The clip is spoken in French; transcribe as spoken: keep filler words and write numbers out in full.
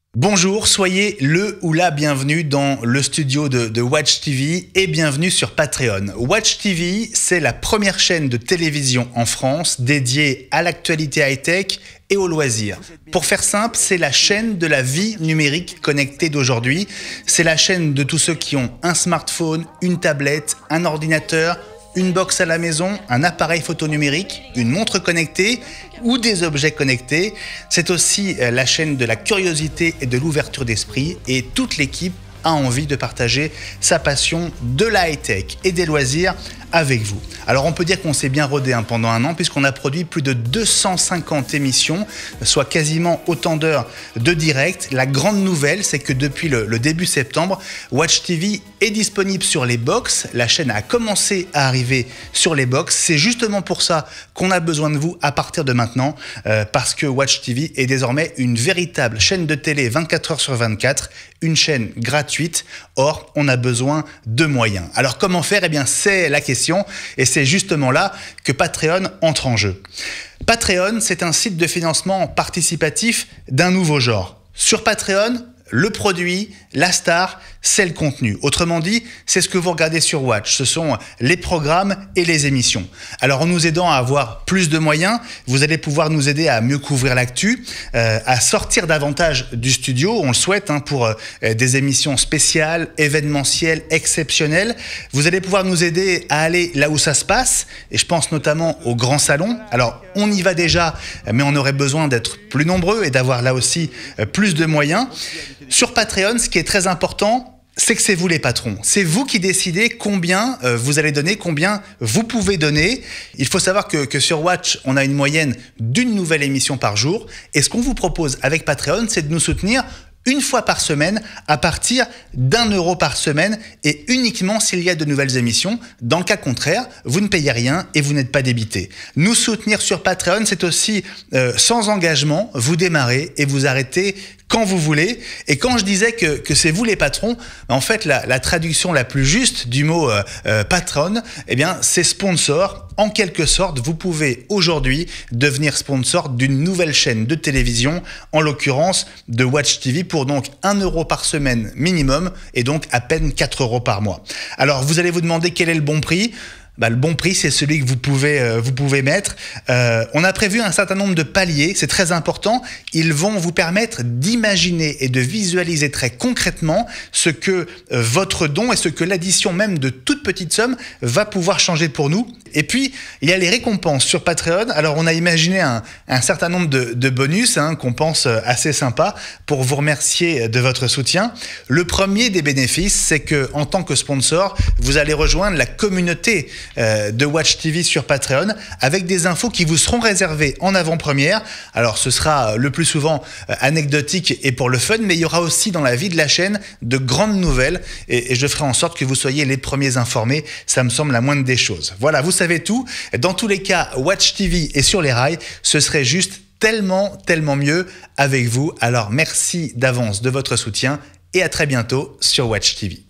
Bonjour, soyez le ou la bienvenue dans le studio de, de Watch T V et bienvenue sur Patreon. Watch T V, c'est la première chaîne de télévision en France dédiée à l'actualité high-tech et aux loisirs. Pour faire simple, c'est la chaîne de la vie numérique connectée d'aujourd'hui. C'est la chaîne de tous ceux qui ont un smartphone, une tablette, un ordinateur, une box à la maison, un appareil photo numérique, une montre connectée ou des objets connectés. C'est aussi la chaîne de la curiosité et de l'ouverture d'esprit et toute l'équipe a envie de partager sa passion de la high-tech et des loisirs avec vous. Alors on peut dire qu'on s'est bien rodé hein, pendant un an puisqu'on a produit plus de deux cent cinquante émissions, soit quasiment autant d'heures de direct. La grande nouvelle, c'est que depuis le, le début septembre, Watch T V est disponible sur les box. La chaîne a commencé à arriver sur les box. C'est justement pour ça qu'on a besoin de vous à partir de maintenant, euh, parce que Watch T V est désormais une véritable chaîne de télé vingt-quatre heures sur vingt-quatre, une chaîne gratuite. Or, on a besoin de moyens. Alors comment faire? Eh bien, c'est la question. Et c'est justement là que Patreon entre en jeu. Patreon, c'est un site de financement participatif d'un nouveau genre. Sur Patreon, le produit, la star, c'est le contenu. Autrement dit, c'est ce que vous regardez sur Watch. Ce sont les programmes et les émissions. Alors, en nous aidant à avoir plus de moyens, vous allez pouvoir nous aider à mieux couvrir l'actu, euh, à sortir davantage du studio, on le souhaite, hein, pour euh, des émissions spéciales, événementielles, exceptionnelles. Vous allez pouvoir nous aider à aller là où ça se passe, et je pense notamment au grand salon. Alors, on y va déjà, mais on aurait besoin d'être plus nombreux et d'avoir là aussi euh, plus de moyens. Sur Patreon, ce qui est très important, c'est que c'est vous les patrons. C'est vous qui décidez combien euh, vous allez donner, combien vous pouvez donner. Il faut savoir que, que sur Watch, on a une moyenne d'une nouvelle émission par jour. Et ce qu'on vous propose avec Patreon, c'est de nous soutenir une fois par semaine à partir d'un euro par semaine et uniquement s'il y a de nouvelles émissions. Dans le cas contraire, vous ne payez rien et vous n'êtes pas débité. Nous soutenir sur Patreon, c'est aussi euh, sans engagement. Vous démarrez et vous arrêtez quand vous voulez. Et quand je disais que, que c'est vous les patrons, en fait, la, la traduction la plus juste du mot euh, euh, patron, eh bien, c'est sponsor. En quelque sorte, vous pouvez aujourd'hui devenir sponsor d'une nouvelle chaîne de télévision, en l'occurrence de Watch T V, pour donc un euro par semaine minimum et donc à peine quatre euros par mois. Alors, vous allez vous demander quel est le bon prix. Bah, le bon prix, c'est celui que vous pouvez, euh, vous pouvez mettre. Euh, on a prévu un certain nombre de paliers, c'est très important. Ils vont vous permettre d'imaginer et de visualiser très concrètement ce que euh, votre don et ce que l'addition même de toute petite somme va pouvoir changer pour nous. Et puis, il y a les récompenses sur Patreon. Alors, on a imaginé un, un certain nombre de, de bonus hein, qu'on pense assez sympa pour vous remercier de votre soutien. Le premier des bénéfices, c'est que en tant que sponsor, vous allez rejoindre la communauté euh, de Watch T V sur Patreon avec des infos qui vous seront réservées en avant-première. Alors, ce sera le plus souvent euh, anecdotique et pour le fun, mais il y aura aussi dans la vie de la chaîne de grandes nouvelles et, et je ferai en sorte que vous soyez les premiers informés. Ça me semble la moindre des choses. Voilà, vous savez tout. Dans tous les cas, Watch T V est sur les rails. Ce serait juste tellement, tellement mieux avec vous. Alors, merci d'avance de votre soutien et à très bientôt sur Watch T V.